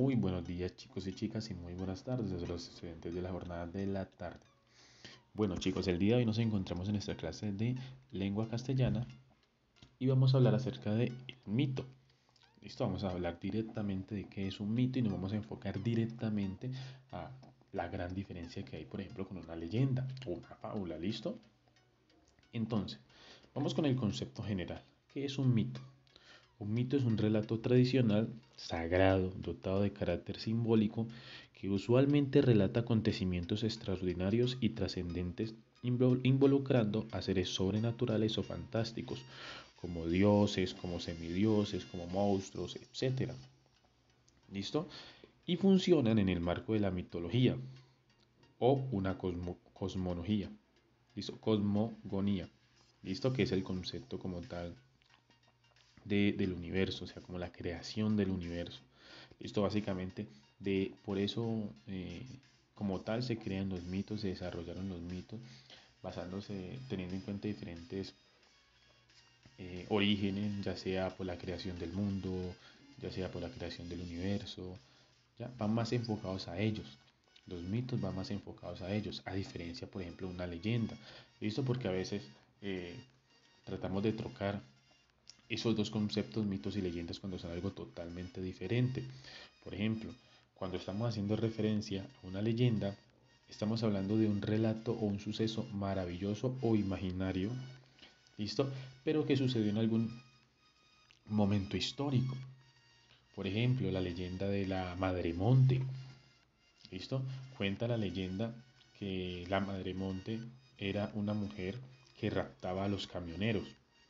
Muy buenos días chicos y chicas y muy buenas tardes a los estudiantes de la jornada de la tarde. Bueno chicos, el día de hoy nos encontramos en nuestra clase de lengua castellana y vamos a hablar acerca de mito. Listo, vamos a hablar directamente de qué es un mito y nos vamos a enfocar directamente a la gran diferencia que hay, por ejemplo, con una leyenda o una fábula. ¿Listo? Entonces, vamos con el concepto general. ¿Qué es un mito? Un mito es un relato tradicional, sagrado, dotado de carácter simbólico, que usualmente relata acontecimientos extraordinarios y trascendentes, involucrando a seres sobrenaturales o fantásticos, como dioses, como semidioses, como monstruos, etc. ¿Listo? Y funcionan en el marco de la mitología o una cosmología. ¿Listo? Cosmogonía. ¿Listo? Que es el concepto como tal del universo, o sea, como la creación del universo. Esto básicamente, por eso como tal se crean los mitos, se desarrollaron los mitos, basándose, teniendo en cuenta diferentes orígenes, ya sea por la creación del mundo, ya sea por la creación del universo, ya van más enfocados a ellos. Los mitos van más enfocados a ellos, a diferencia, por ejemplo, de una leyenda. Esto porque a veces eh, tratamos de trocar esos dos conceptos, mitos y leyendas, cuando son algo totalmente diferente. Por ejemplo, cuando estamos haciendo referencia a una leyenda, estamos hablando de un relato o un suceso maravilloso o imaginario, ¿listo? Pero que sucedió en algún momento histórico. Por ejemplo, la leyenda de la Madre Monte, ¿listo? Cuenta la leyenda que la Madre Monte era una mujer que raptaba a los camioneros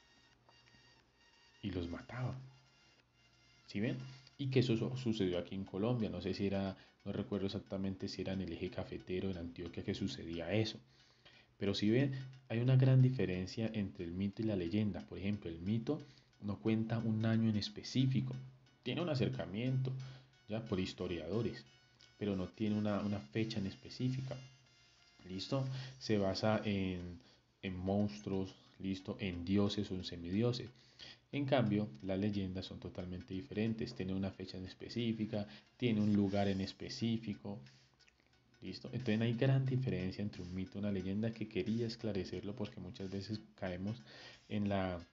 y los mataba. ¿Sí ven? Y que eso sucedió aquí en Colombia. No sé si era, no recuerdo exactamente si era en el eje cafetero, en Antioquia, que sucedía eso. Pero si ven, hay una gran diferencia entre el mito y la leyenda. Por ejemplo, el mito no cuenta un año en específico. Tiene un acercamiento, ya por historiadores, pero no tiene una fecha en específica. ¿Listo? Se basa en monstruos, ¿listo? En dioses o en semidioses. En cambio, las leyendas son totalmente diferentes. Tiene una fecha en específica, tiene un lugar en específico. ¿Listo? Entonces hay gran diferencia entre un mito y una leyenda que quería esclarecerlo porque muchas veces caemos en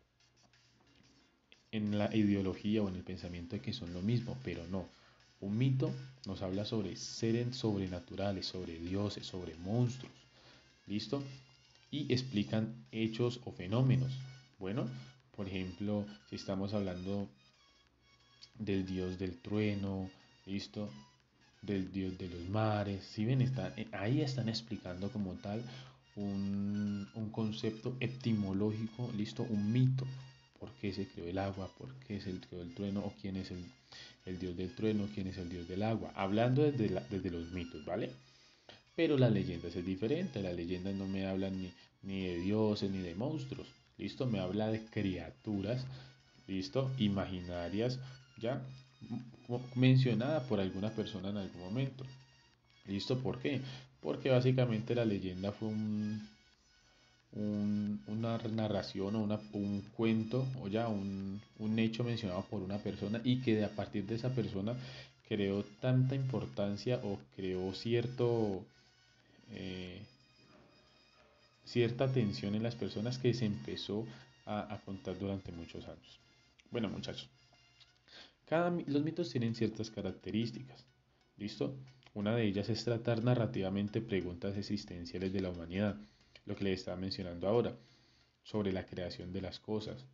la ideología o en el pensamiento de que son lo mismo, pero no. Un mito nos habla sobre seres sobrenaturales, sobre dioses, sobre monstruos. ¿Listo? Y explican hechos o fenómenos. Bueno, por ejemplo, si estamos hablando del dios del trueno, ¿listo? Del dios de los mares. Si ven, ahí están explicando como tal un concepto etimológico, ¿listo? Un mito. ¿Por qué se creó el agua? ¿Por qué se creó el trueno? ¿O quién es el dios del trueno? ¿Quién es el dios del agua? Hablando desde los mitos, ¿vale? Pero las leyendas es diferente. Las leyendas no me hablan ni de dioses ni de monstruos. ¿Listo? Me habla de criaturas, ¿listo? Imaginarias, ¿ya? Mencionada por alguna persona en algún momento. ¿Listo? ¿Por qué? Porque básicamente la leyenda fue una narración o un cuento o ya un hecho mencionado por una persona y que a partir de esa persona creó tanta importancia o creó eh, cierta atención en las personas que se empezó a contar durante muchos años. Bueno, muchachos, los mitos tienen ciertas características. ¿Listo? Una de ellas es tratar narrativamente preguntas existenciales de la humanidad, lo que les estaba mencionando ahora, sobre la creación de las cosas.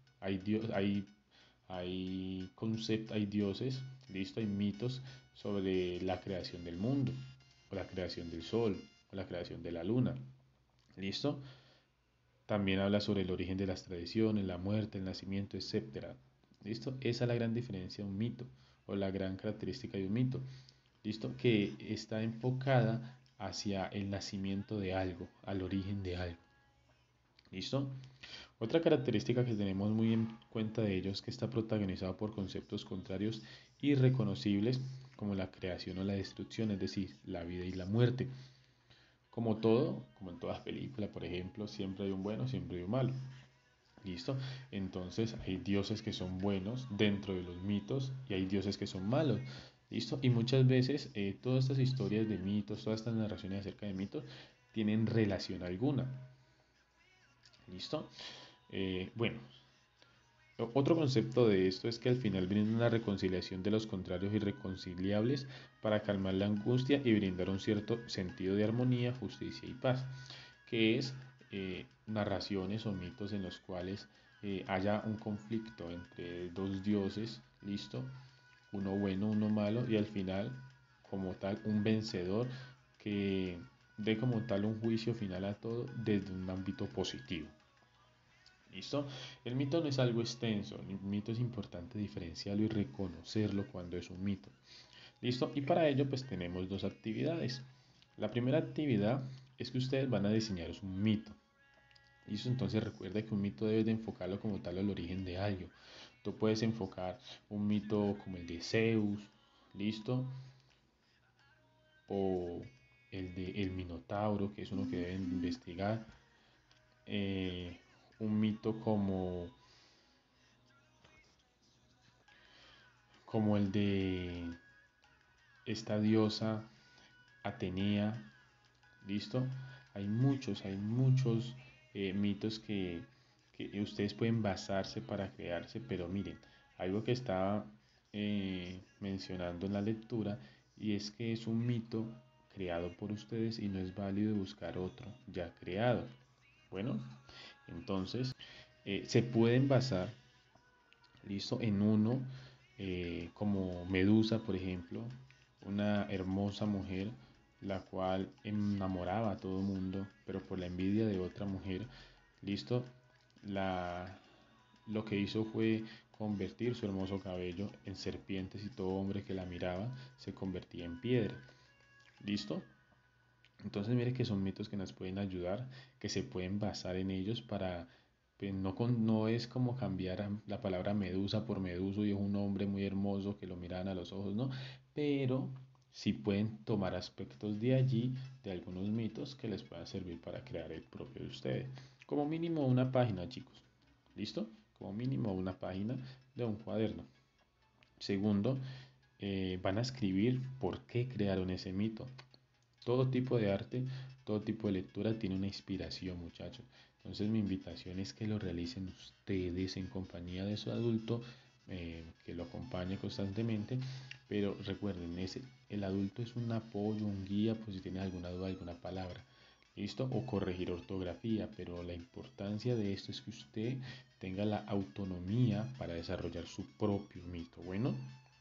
Hay dioses, ¿listo? Hay mitos sobre la creación del mundo, o la creación del sol, o la creación de la luna. ¿Listo? También habla sobre el origen de las tradiciones, la muerte, el nacimiento, etcétera. ¿Listo? Esa es la gran diferencia de un mito o la gran característica de un mito. ¿Listo? Que está enfocada hacia el nacimiento de algo, al origen de algo. ¿Listo? Otra característica que tenemos muy en cuenta de ellos es que está protagonizado por conceptos contrarios irreconocibles como la creación o la destrucción, es decir, la vida y la muerte. Como todo, como en todas películas, por ejemplo, siempre hay un bueno, siempre hay un malo. ¿Listo? Entonces hay dioses que son buenos dentro de los mitos y hay dioses que son malos. ¿Listo? Y muchas veces todas estas historias de mitos, todas estas narraciones acerca de mitos, tienen relación alguna. ¿Listo? Bueno, otro concepto de esto es que al final brinda una reconciliación de los contrarios irreconciliables para calmar la angustia y brindar un cierto sentido de armonía, justicia y paz, que es narraciones o mitos en los cuales haya un conflicto entre dos dioses, listo, uno bueno, uno malo, y al final, como tal, un vencedor que dé como tal un juicio final a todo desde un ámbito positivo. ¿Listo? El mito no es algo extenso, el mito es importante diferenciarlo y reconocerlo cuando es un mito. ¿Listo? Y para ello pues tenemos dos actividades. La primera actividad es que ustedes van a diseñar un mito. ¿Listo? Entonces recuerda que un mito debes de enfocarlo como tal al origen de algo. Tú puedes enfocar un mito como el de Zeus, ¿listo? O el de el Minotauro, que es uno que deben investigar. Eh, un mito como el de esta diosa Atenea, ¿listo? Hay muchos mitos que ustedes pueden basarse para crearse, pero miren, algo que estaba mencionando en la lectura y es que es un mito creado por ustedes y no es válido buscar otro ya creado. Bueno, entonces se pueden basar, ¿listo? En uno como Medusa, por ejemplo, una hermosa mujer la cual enamoraba a todo el mundo, pero por la envidia de otra mujer, listo, la, lo que hizo fue convertir su hermoso cabello en serpientes y todo hombre que la miraba se convertía en piedra, listo. Entonces mire que son mitos que nos pueden ayudar, que se pueden basar en ellos para, pues, no es como cambiar la palabra medusa por meduso y es un hombre muy hermoso que lo miran a los ojos, ¿no? Pero sí pueden tomar aspectos de allí, de algunos mitos que les puedan servir para crear el propio de ustedes. Como mínimo una página, chicos. ¿Listo? Como mínimo una página de un cuaderno. Segundo, van a escribir por qué crearon ese mito. Todo tipo de arte, todo tipo de lectura tiene una inspiración, muchachos. Entonces mi invitación es que lo realicen ustedes en compañía de su adulto, que lo acompañe constantemente. Pero recuerden, el adulto es un apoyo, un guía, pues si tienes alguna duda, alguna palabra. ¿Listo? O corregir ortografía, pero la importancia de esto es que usted tenga la autonomía para desarrollar su propio mito. Bueno,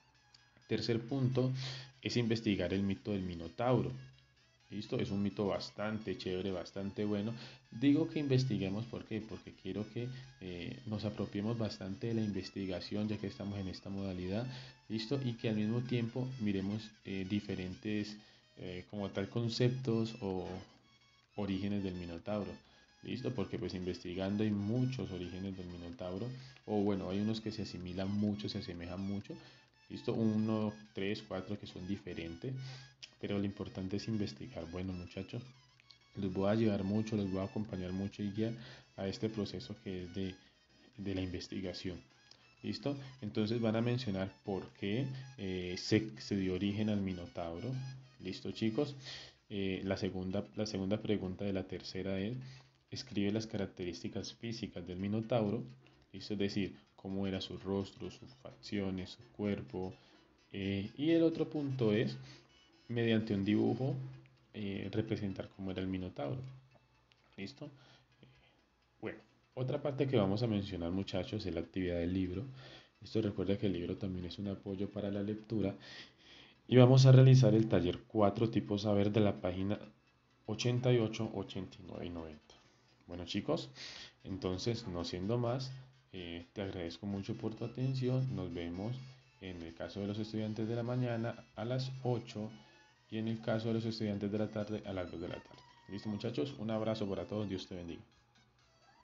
tercer punto es investigar el mito del Minotauro. ¿Listo? Es un mito bastante chévere, bastante bueno. Digo que investiguemos, ¿por qué? Porque quiero que nos apropiemos bastante de la investigación, ya que estamos en esta modalidad, ¿listo? Y que al mismo tiempo miremos diferentes, como tal, conceptos o orígenes del Minotauro. ¿Listo? Porque pues investigando hay muchos orígenes del Minotauro. O bueno, hay unos que se asimilan mucho, se asemejan mucho. ¿Listo? Uno, tres, cuatro que son diferentes. Pero lo importante es investigar. Bueno, muchachos, los voy a ayudar mucho, los voy a acompañar mucho y guiar a este proceso que es de la investigación. ¿Listo? Entonces van a mencionar por qué se dio origen al Minotauro. ¿Listo, chicos? La segunda pregunta de la tercera es, escribe las características físicas del Minotauro. ¿Listo? Es decir, cómo era su rostro, sus facciones, su cuerpo. Y el otro punto es, mediante un dibujo, representar cómo era el Minotauro. ¿Listo? Bueno, otra parte que vamos a mencionar, muchachos, es la actividad del libro. Esto recuerda que el libro también es un apoyo para la lectura. Y vamos a realizar el taller 4 tipos saber de la página 88, 89 y 90. Bueno, chicos, entonces, no siendo más, te agradezco mucho por tu atención. Nos vemos en el caso de los estudiantes de la mañana a las 8 y en el caso de los estudiantes de la tarde a las 2 de la tarde. ¿Listo, muchachos? Un abrazo para todos. Dios te bendiga.